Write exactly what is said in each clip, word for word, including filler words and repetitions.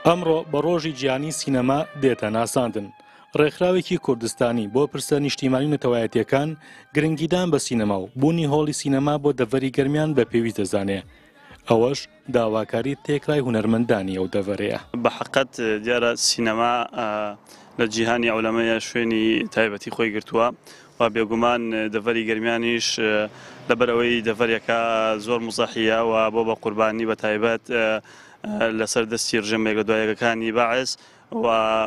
ئەمڕۆ بە ڕۆژی گیانی سینەما دێتە ناساندن. ڕێکخراوێکی کوردستانی بۆ پرسە نیشتیمانی نەتەوایەتیەکان گرنگیدان بە سینەما و بوونی هۆڵی سینەما بۆ دەڤەری گەرمیان بە پێویست دەزانێ. ئەوەش داواکاری تێکرای هونەرمەندانی ئەو دەڤەرەیە. بە حەقەت دیارە سینەما لە جیهانی ئەولەمەیە شوێنی تایبەتی خۆی گرتووە و بێگومان دەڤەری گەرمیانیش لەبەرەوەی دەڤەرێکە زۆر مزەحیە و بۆ بە قوربانی بە تایبەت لەسەر دەستی ڕژەمێک لە دوایەکەکانی باعث و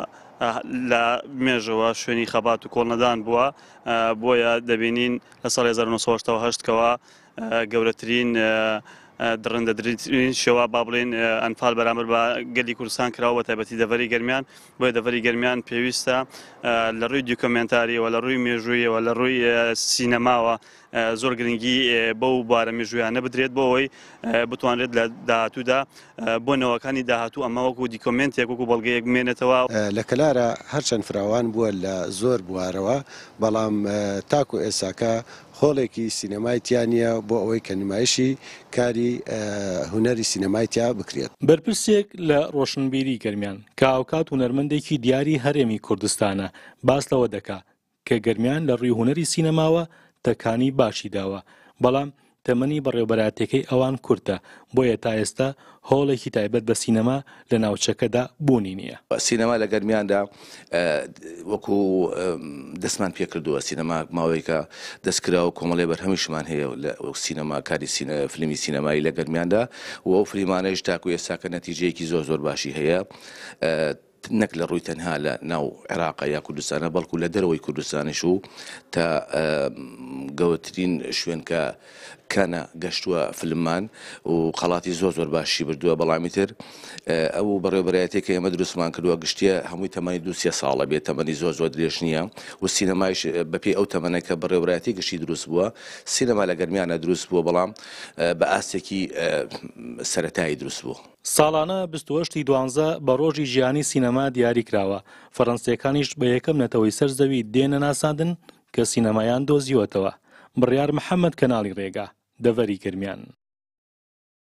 لە مێژەوە شوێنی خەبات و کۆڵنەدان بووە، بۆیە دەبینین لە ساڵی هەزار و نۆ سەد و هەشتا و هەشت کەوە گەورەترین دڕندەترین شێوە با بڵێن ئەنفال بەرامبەر بە گەلی کوردستان کراوە بە تایبەتی دەڤەری گەرمیان. بۆیە دەڤەری گەرمیان پێویستە لە ڕووی دیکۆمنتاریەوە لە ڕووی مێژوویەوە لە ڕووی سینەماوە زۆر گرنگی بەو بارە مێژوویانە بدرێت بۆ ئەوەی بتوانرێت لە داهاتوودا بۆ نەوەکانی داهاتوو ئەمە وەکو دیکۆمنتێک وەکو بەڵگەیەک بمێنێتەوە. لە کەلارە هەرچەند فراوان بووە لە زۆر بوارەوە، بەڵام تاکو ئێساکە هۆڵێکی سینەمایتیانە بۆ ئەوەی کە نمایشی کاری هونەری سینەمایتیا بکرێت. بەرپرسێک لە ڕۆشنبیری گەرمیان کە ئاوکات هونەرمەندێکی دیاری هەرێمی کوردستانە باس لەوە دەکا کە گەرمیان لە ڕووی هونەری سینەماوە تەکانی باشی داوە، بەڵام تەمەنی بەڕێوەبەراتەکەی ئەوان کورتە، بۆیە تا ئێستا هۆڵێکی تایبەت بە سینەما لە ناوچەکەدا بوونی نییە. سینەما لە گەرمیاندا وەکو دەستمان پێکردووە سینەما ماوەیەکە دەستکرا و کۆمەڵێ بەرهەمیشمان هەیە لە سینەما کاری فیلمی سینەمایی لە گەرمیاندا و ئەو فیلمانەیش تاکو ئێستا کە نەتیجەیەکی زۆر زۆر باشی هەیە، نەک لە ڕووی تەنها لە ناو عێراق یا کوردستانە بەڵکو لە دەرەوەی کوردستانیش و تا گەورەترین شوێن کە کەنە گەشتووە فیلممان و قەڵاتی زۆر زۆر باشی بردووە. بەڵامی تر ئەو بەڕێوەبەرایەتێک کە ئێمە دروستمان کردووە گشتیە هەمووی تەمەنی دو سێ ساڵە بێت، تەمەنی زۆر زۆر درێژ نییە و سینەمایش بەپێی ئەو تەمەنە کە بەڕێوەبەرایەتی گشتی دروست بووە سینەما لە گەرمیانە دروست بووە، بەڵام بە ئاستێکی سەرەتایی دروست بوو. ساڵانە بیست و هەشتی دوانزە بە ڕۆژی ژیانی سینەما دیاری کراوە. فەڕەنسیەکانیش بە یەکەم نەتەوەی سەرزەوی دێنە ناساندن کە سینەمایان دۆزیوەتەوە. بڕیار محەممەد کەناڵی ڕێگا، دەڤەری گەرمیان.